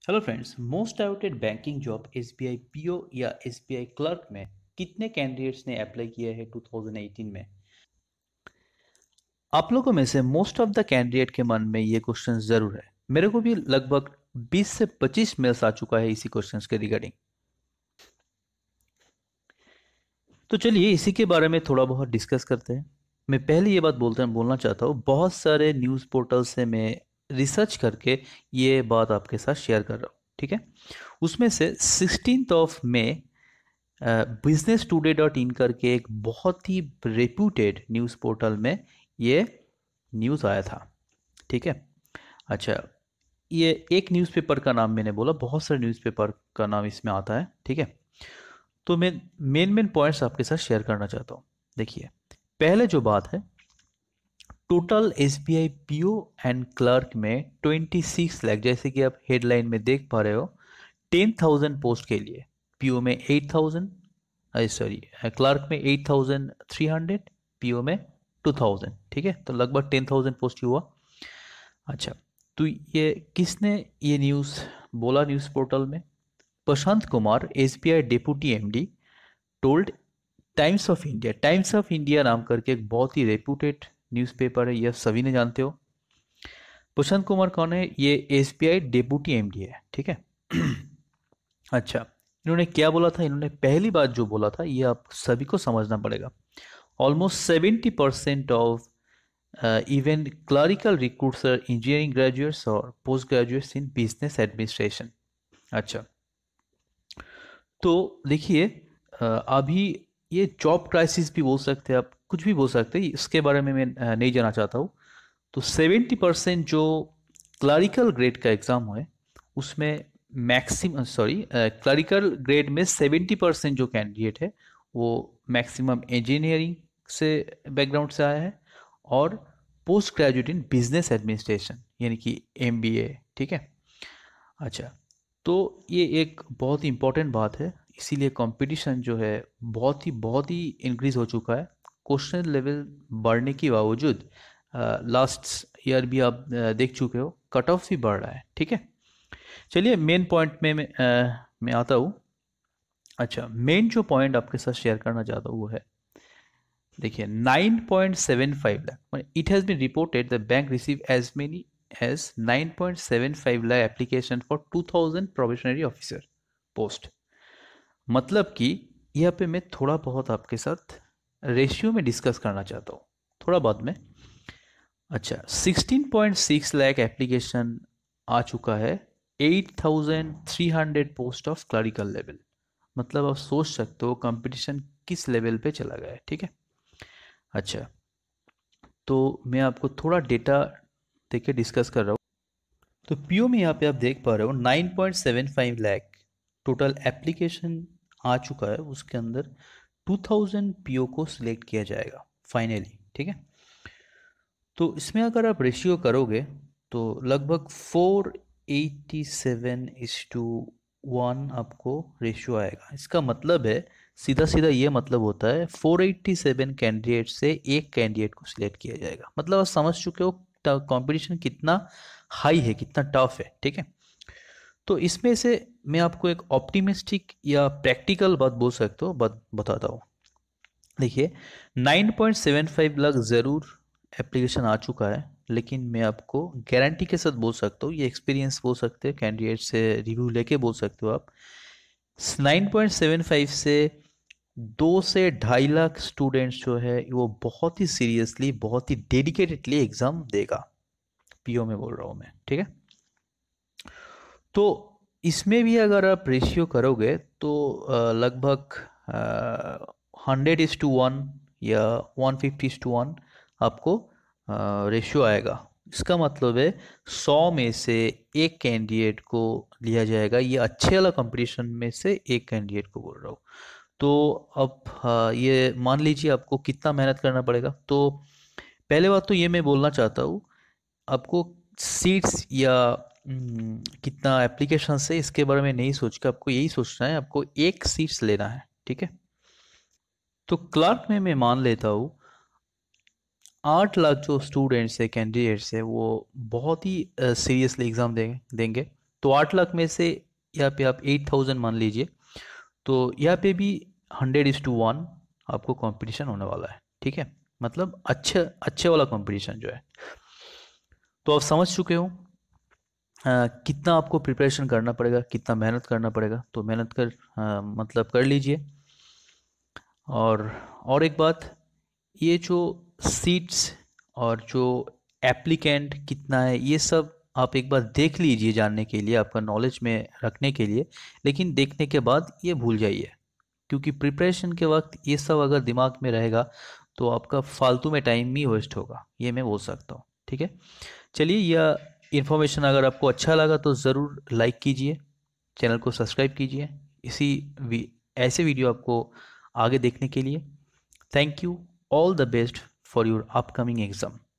Hello friends, most awaited banking job SBI PO या SBI clerk में कितने candidates ने अप्लाई किया है 2018 में। आप लोगों में से मोस्ट ऑफ द कैंडिडेट के मन में ये क्वेश्चन जरूर है। मेरे को भी लगभग 20 से 25 मेल्स आ चुका है इसी क्वेश्चंस के रिगार्डिंग। तो चलिए इसी के बारे में थोड़ा बहुत डिस्कस करते हैं। मैं पहले ये बात बोलना चाहता हूँ, बहुत सारे न्यूज़ पोर्टल से मैं रिसर्च करके ये बात आपके साथ शेयर कर रहा हूँ, ठीक है। उसमें से 16 मई बिजनेस टुडे डॉट इन करके एक बहुत ही रेप्यूटेड न्यूज़ पोर्टल में ये न्यूज़ आया था, ठीक है। अच्छा, ये एक न्यूज़पेपर का नाम मैंने बोला, बहुत सारे न्यूज़पेपर का नाम इसमें आता है, ठीक है। तो मैं मेन मेन पॉइंट्स आपके साथ शेयर करना चाहता हूँ। देखिए, पहले जो बात है, total SBI PO and clerk में 26 लाख, जैसे कि आप हेडलाइन में देख पा रहे हो, 10,000 पोस्ट के लिए। पीओ में 8,000, सॉरी, क्लर्क में 8,300, पीओ में 2,000, ठीक है। तो लगभग 10,000 पोस्ट ही हुआ। अच्छा, तो ये किसने ये न्यूज़ बोला न्यूज़ पोर्टल में? Prashant Kumar, SBI deputy MD, told Times of India नाम करके एक बहुत ही रेप्यूटेड न्यूज़पेपर है, यह सभी ने जानते हो। प्रशांत कुमार कौन है? ये एसबीआई डेप्यूटी एमडी है, ठीक है। अच्छा, इन्होंने क्या बोला था? इन्होंने पहली बात जो बोला था, ये आप सभी को समझना पड़ेगा। Almost 70% of even clerical recruits are engineering graduates और post graduates in business administration. अच्छा, तो देखिए, अभी ये जॉब क्राइसिस भी बोल सकते हैं आप, कुछ भी बोल सकते हैं, इसके बारे में मैं नहीं जाना चाहता हूँ। तो 70% जो क्लरिकल ग्रेड का एग्ज़ाम है उसमें मैक्सिमम, सॉरी, क्लरिकल ग्रेड में 70% जो कैंडिडेट है वो मैक्सिमम इंजीनियरिंग से बैकग्राउंड से आया है, और post graduate in business administration यानी कि एमबीए, ठीक है। अच्छा, तो ये एक बहुत ही इम्पोर्टेंट बात है, इसीलिए कंपटीशन जो है बहुत ही इंक्रीज हो चुका है। क्वेश्चन लेवल बढ़ने के बावजूद लास्ट ईयर भी आप देख चुके हो, कट ऑफ भी बढ़ रहा है, ठीक है। चलिए मेन पॉइंट में मैं आता हूँ। अच्छा, मेन जो पॉइंट आपके साथ शेयर करना चाहता हूँ वो है, देखिए, 9.75 lakh, it has been reported the bank receive as many as 9.75 lakh application for 2,000 probationary officer post. मतलब कि यहाँ पे मैं थोड़ा बहुत आपके साथ रेशियो में डिस्कस करना चाहता हूँ, थोड़ा बाद में। अच्छा, 16.6 लाख एप्लीकेशन आ चुका है, 8,300 पोस्ट ऑफ क्लरिकल लेवल। मतलब आप सोच सकते हो कंपटीशन किस लेवल पे चला गया है, ठीक है। अच्छा, तो मैं आपको थोड़ा डेटा देके डिस्कस कर रहा हूँ। तो पीओ में यहाँ पे आप देख पा रहे हो 9.75 लाख टोटल एप्लीकेशन आ चुका है, उसके अंदर 2,000 पीओ को सिलेक्ट किया जाएगा फाइनली, ठीक है। तो इसमें अगर आप रेशियो करोगे तो लगभग 487:1 आपको रेशियो आएगा। इसका मतलब है, सीधा सीधा ये मतलब होता है, 487 कैंडिडेट से एक कैंडिडेट को सिलेक्ट किया जाएगा। मतलब आप समझ चुके हो कंपटीशन कितना हाई है, कितना टफ है, ठीक है। तो इसमें से मैं आपको एक ऑप्टिमिस्टिक या प्रैक्टिकल बात बोल सकते हो, बात बताता हूँ। देखिए, 9.75 लाख ज़रूर एप्लीकेशन आ चुका है, लेकिन मैं आपको गारंटी के साथ बोल सकता हूँ, ये एक्सपीरियंस बोल सकते हो, कैंडिडेट से रिव्यू लेके बोल सकते हो आप, 9.75 से 2 से 2.5 लाख स्टूडेंट्स जो है वो बहुत ही सीरियसली, बहुत ही डेडिकेटेडली एग्ज़ाम देगा। पीओ में बोल रहा हूँ मैं, ठीक है। तो इसमें भी अगर आप रेशियो करोगे तो लगभग 100:1 या 150:1 आपको रेशियो आएगा। इसका मतलब है 100 में से एक कैंडिडेट को लिया जाएगा, ये अच्छे वाला कंपटीशन में से एक कैंडिडेट को बोल रहा हूँ। तो अब ये मान लीजिए आपको कितना मेहनत करना पड़ेगा। तो पहले बात तो ये मैं बोलना चाहता हूँ, आपको सीट्स या कितना एप्लीकेशन है इसके बारे में नहीं सोच के आपको यही सोचना है, आपको एक सीट्स लेना है, ठीक है। तो क्लार्क में मैं मान लेता हूँ 8 लाख जो स्टूडेंट्स है, कैंडिडेट्स है, वो बहुत ही सीरियसली एग्ज़ाम देंगे। तो 8 लाख में से यहाँ पे आप 8,000 मान लीजिए, तो यहाँ पे भी 100:1 आपको कंपटीशन होने वाला है, ठीक है। मतलब अच्छे अच्छे वाला कंपटीशन जो है। तो आप समझ चुके हो कितना आपको प्रिपरेशन करना पड़ेगा, कितना मेहनत करना पड़ेगा। तो मेहनत मतलब कर लीजिए। और और एक बात, ये जो सीट्स और जो एप्लीकेंट कितना है, ये सब आप एक बार देख लीजिए, जानने के लिए, आपका नॉलेज में रखने के लिए। लेकिन देखने के बाद ये भूल जाइए, क्योंकि प्रिपरेशन के वक्त ये सब अगर दिमाग में रहेगा तो आपका फालतू में टाइम ही वेस्ट होगा, ये मैं बोल सकता हूँ, ठीक है। चलिए, यह इन्फॉर्मेशन अगर आपको अच्छा लगा तो ज़रूर लाइक कीजिए, चैनल को सब्सक्राइब कीजिए। इसी ऐसे वीडियो आपको आगे देखने के लिए। Thank you. All the best for your upcoming exam.